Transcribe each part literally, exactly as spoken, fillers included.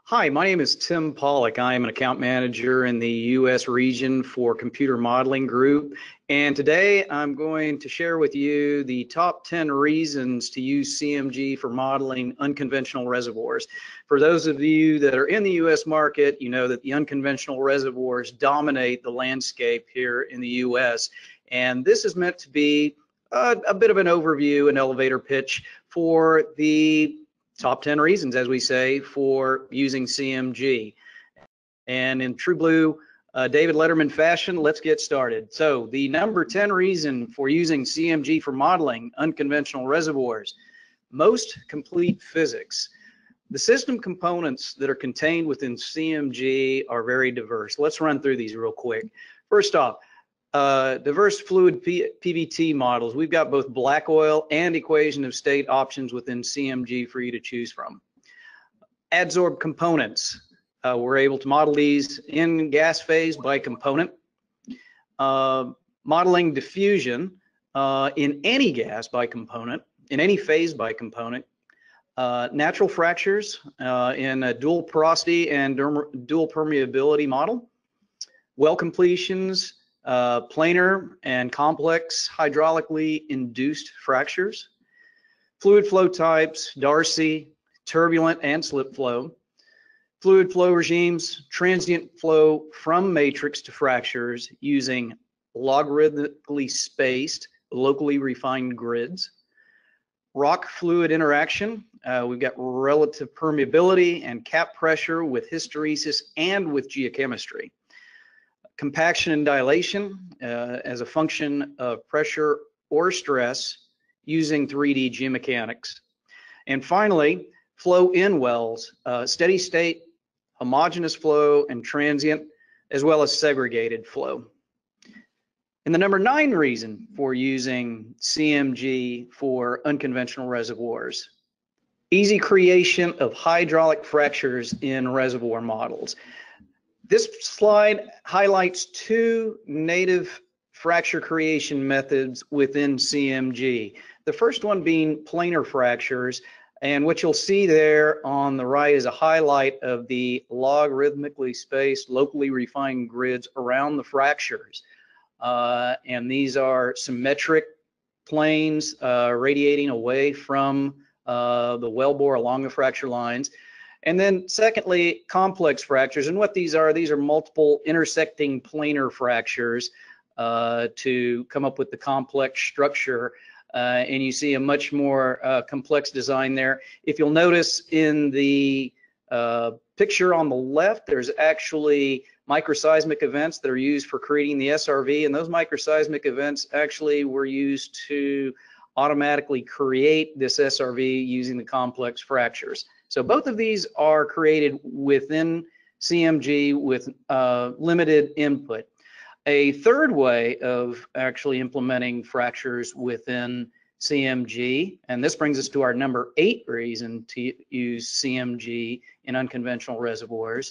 Hi, my name is Tim Pollock. I am an account manager in the U S region for Computer Modeling Group. And today I'm going to share with you the top ten reasons to use C M G for modeling unconventional reservoirs. For those of you that are in the U S market, you know that the unconventional reservoirs dominate the landscape here in the U S. And this is meant to be a, a bit of an overview, an elevator pitch for the top ten reasons, as we say, for using C M G. And in true blue uh, David Letterman fashion, let's get started. So the number ten reason for using C M G for modeling unconventional reservoirs: most complete physics. The system components that are contained within C M G are very diverse. Let's run through these real quick. First off, Uh, diverse fluid P PVT models. We've got both black oil and equation of state options within C M G for you to choose from. Adsorbed components. Uh, we're able to model these in gas phase by component. Uh, modeling diffusion uh, in any gas by component, in any phase by component. Uh, natural fractures uh, in a dual porosity and dual permeability model. Well completions, Uh, planar and complex hydraulically induced fractures, fluid flow types, Darcy, turbulent and slip flow, fluid flow regimes, transient flow from matrix to fractures using logarithmically spaced, locally refined grids, rock fluid interaction. Uh, we've got relative permeability and cap pressure with hysteresis and with geochemistry. Compaction and dilation uh, as a function of pressure or stress using three D geomechanics. And finally, flow in wells, uh, steady state, homogeneous flow, and transient, as well as segregated flow. And the number nine reason for using C M G for unconventional reservoirs: easy creation of hydraulic fractures in reservoir models. This slide highlights two native fracture creation methods within C M G. The first one being planar fractures, and what you'll see there on the right is a highlight of the logarithmically spaced, locally refined grids around the fractures. Uh, and these are symmetric planes uh, radiating away from uh, the wellbore along the fracture lines. And then secondly, complex fractures. And what these are, these are multiple intersecting planar fractures uh, to come up with the complex structure. Uh, and you see a much more uh, complex design there. If you'll notice in the uh, picture on the left, there's actually microseismic events that are used for creating the S R V. And those microseismic events actually were used to automatically create this S R V using the complex fractures. So both of these are created within C M G with uh, limited input. A third way of actually implementing fractures within C M G, and this brings us to our number eight reason to use C M G in unconventional reservoirs,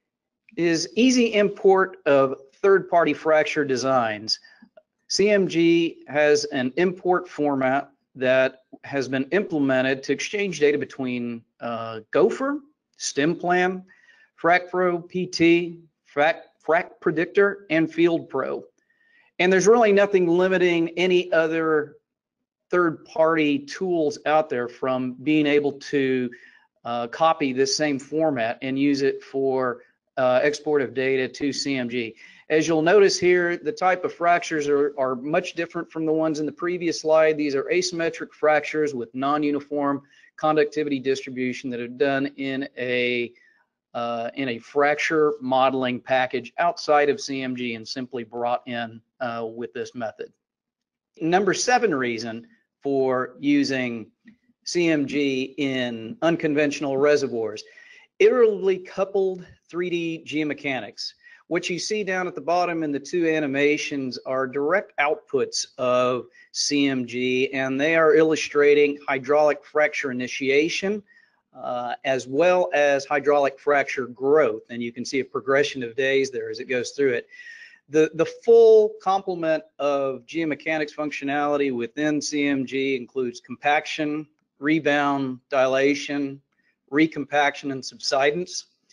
is easy import of third-party fracture designs. C M G has an import format that has been implemented to exchange data between uh, Gopher, StemPlan, FracPro P T, Frac, Frac Predictor, and FieldPro. And there's really nothing limiting any other third-party tools out there from being able to uh, copy this same format and use it for uh, export of data to C M G. As you'll notice here, the type of fractures are, are much different from the ones in the previous slide. These are asymmetric fractures with non-uniform conductivity distribution that are done in a uh, in a fracture modeling package outside of C M G and simply brought in uh, with this method. Number seven reason for using C M G in unconventional reservoirs: iteratively coupled three D geomechanics. What you see down at the bottom in the two animations are direct outputs of C M G, and they are illustrating hydraulic fracture initiation uh, as well as hydraulic fracture growth. And you can see a progression of days there as it goes through it. The, the full complement of geomechanics functionality within C M G includes compaction, rebound, dilation, recompaction, and subsidence.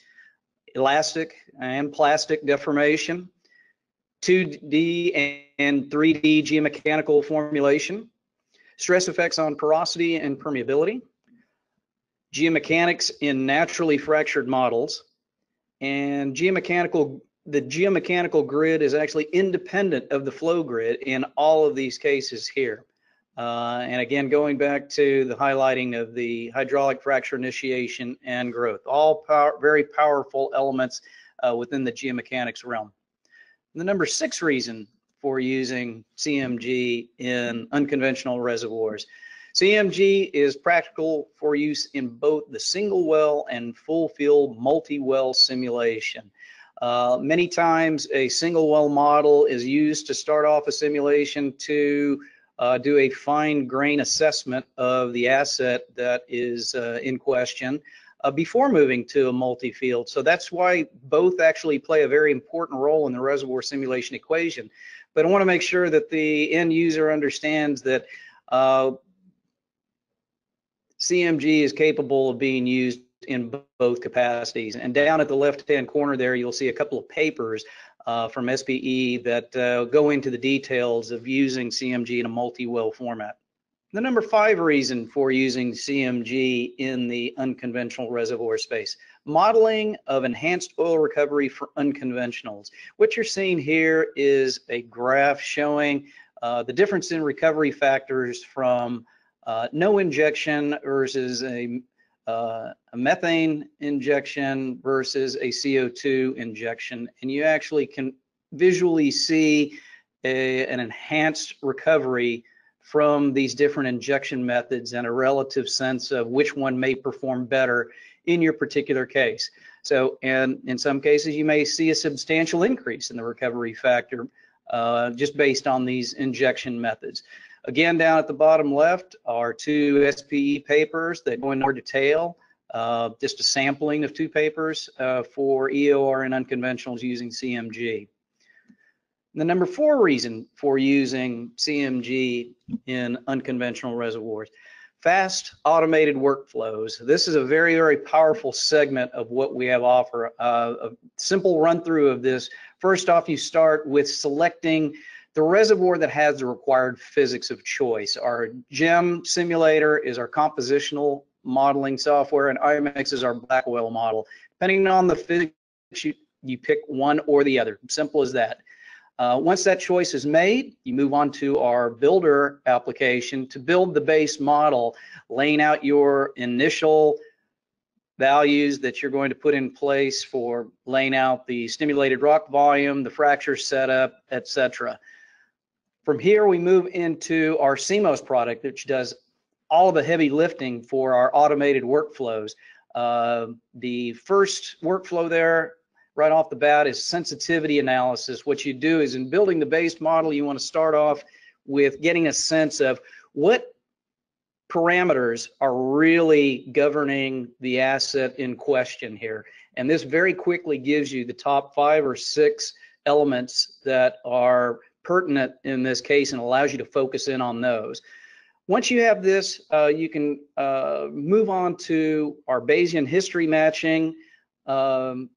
elastic and plastic deformation, two D and three D geomechanical formulation, stress effects on porosity and permeability, geomechanics in naturally fractured models, and geomechanical, the geomechanical grid is actually independent of the flow grid in all of these cases here. Uh, and again, going back to the highlighting of the hydraulic fracture initiation and growth, all power, very powerful elements uh, within the geomechanics realm. And the number six reason for using C M G in unconventional reservoirs. C M G is practical for use in both the single well and full field multi-well simulation. Uh, many times a single well model is used to start off a simulation to uh, do a fine grain assessment of the asset that is uh, in question uh, before moving to a multi-field. So that's why both actually play a very important role in the reservoir simulation equation. But I want to make sure that the end user understands that uh, C M G is capable of being used in both capacities. And down at the left-hand corner there, you'll see a couple of papers uh, from S P E that uh, go into the details of using C M G in a multi-well format. The number five reason for using C M G in the unconventional reservoir space, modeling of enhanced oil recovery for unconventionals. What you're seeing here is a graph showing uh, the difference in recovery factors from uh, no injection versus a, uh, a methane injection versus a C O two injection. And you actually can visually see a, an enhanced recovery from these different injection methods and a relative sense of which one may perform better in your particular case. So, and in some cases, you may see a substantial increase in the recovery factor uh, just based on these injection methods. Again, down at the bottom left are two S P E papers that go in more detail, uh, just a sampling of two papers uh, for E O R and unconventionals using C M G. The number four reason for using C M G in unconventional reservoirs, fast automated workflows. This is a very, very powerful segment of what we have to offer. Uh, a simple run through of this. First off, you start with selecting the reservoir that has the required physics of choice. Our Gem simulator is our compositional modeling software, and I M X is our black oil model. Depending on the physics, you, you pick one or the other. Simple as that. Uh, once that choice is made, you move on to our builder application to build the base model, laying out your initial values that you're going to put in place for laying out the stimulated rock volume, the fracture setup, et cetera. From here, we move into our C M O S product, which does all of the heavy lifting for our automated workflows. Uh, the first workflow there, right off the bat, is sensitivity analysis. What you do is in building the base model, you want to start off with getting a sense of what parameters are really governing the asset in question here. And this very quickly gives you the top five or six elements that are pertinent in this case and allows you to focus in on those. Once you have this, uh, you can uh, move on to our Bayesian history matching um,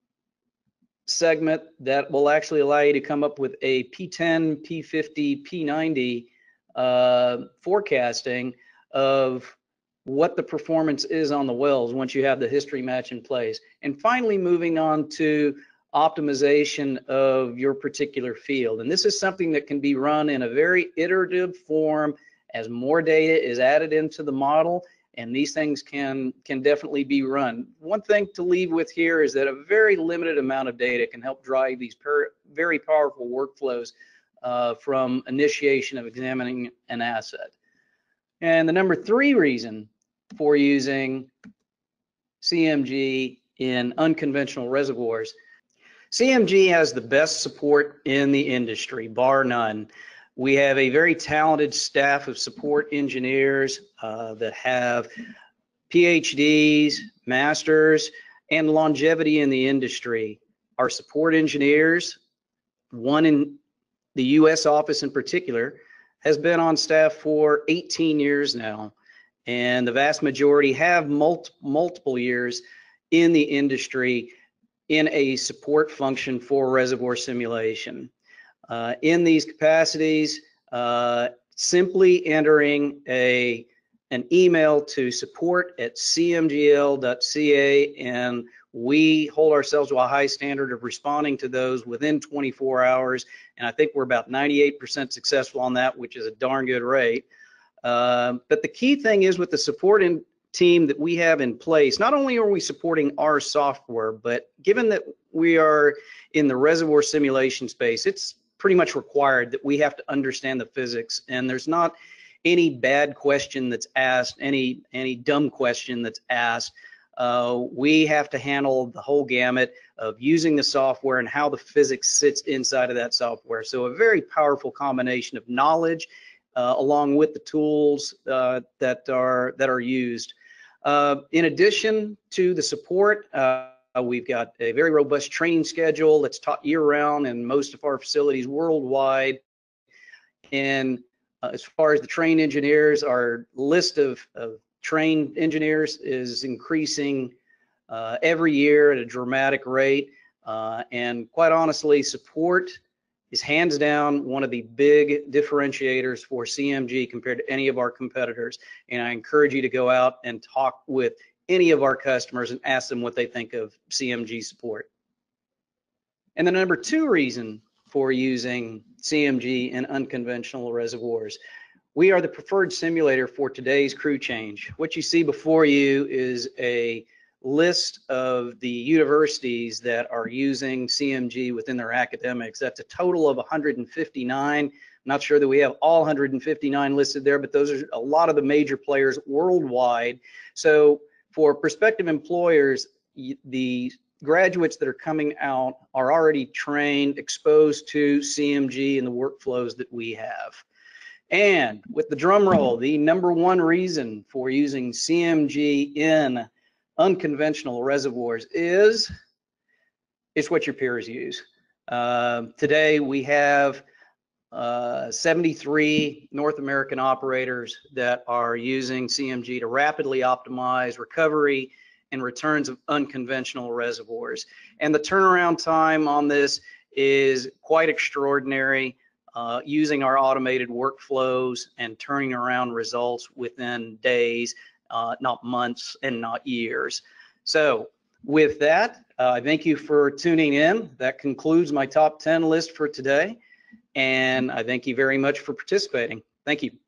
segment that will actually allow you to come up with a P ten, P fifty, P ninety uh, forecasting of what the performance is on the wells once you have the history match in place. And finally, moving on to optimization of your particular field. And this is something that can be run in a very iterative form as more data is added into the model, and these things can can definitely be run. One thing to leave with here is that a very limited amount of data can help drive these per, very powerful workflows uh, from initiation of examining an asset. And the number three reason for using C M G in unconventional reservoirs, C M G has the best support in the industry, bar none. We have a very talented staff of support engineers uh, that have P H Ds, masters, and longevity in the industry. Our support engineers, one in the U S office in particular, has been on staff for eighteen years now, and the vast majority have multi multiple years in the industry in a support function for reservoir simulation. Uh, in these capacities, uh, simply entering a an email to support at c m g l dot c a, and we hold ourselves to a high standard of responding to those within twenty-four hours, and I think we're about ninety-eight percent successful on that, which is a darn good rate. Uh, but the key thing is, with the support in team that we have in place, not only are we supporting our software, but given that we are in the reservoir simulation space, it's pretty much required that we have to understand the physics, and there's not any bad question that's asked, any any dumb question that's asked. Uh, we have to handle the whole gamut of using the software and how the physics sits inside of that software. So a very powerful combination of knowledge uh, along with the tools uh, that are that are used. Uh, in addition to the support, uh, we've got a very robust training schedule that's taught year-round in most of our facilities worldwide. And uh, as far as the trained engineers, our list of, of trained engineers is increasing uh, every year at a dramatic rate. Uh, and quite honestly, support is hands down one of the big differentiators for C M G compared to any of our competitors. And I encourage you to go out and talk with any of our customers and ask them what they think of C M G support. And the number two reason for using C M G in unconventional reservoirs: we are the preferred simulator for today's crew change. What you see before you is a list of the universities that are using C M G within their academics. That's a total of one hundred fifty-nine. I'm not sure that we have all one hundred fifty-nine listed there, but those are a lot of the major players worldwide. So for prospective employers, the graduates that are coming out are already trained, exposed to C M G and the workflows that we have. And with the drum roll, the number one reason for using C M G in unconventional reservoirs is it's what your peers use. Uh, today we have uh, seventy-three North American operators that are using C M G to rapidly optimize recovery and returns of unconventional reservoirs. And the turnaround time on this is quite extraordinary, uh, using our automated workflows and turning around results within days, uh, not months and not years. So with that, uh, I thank you for tuning in. That concludes my top ten list for today. And I thank you very much for participating. Thank you.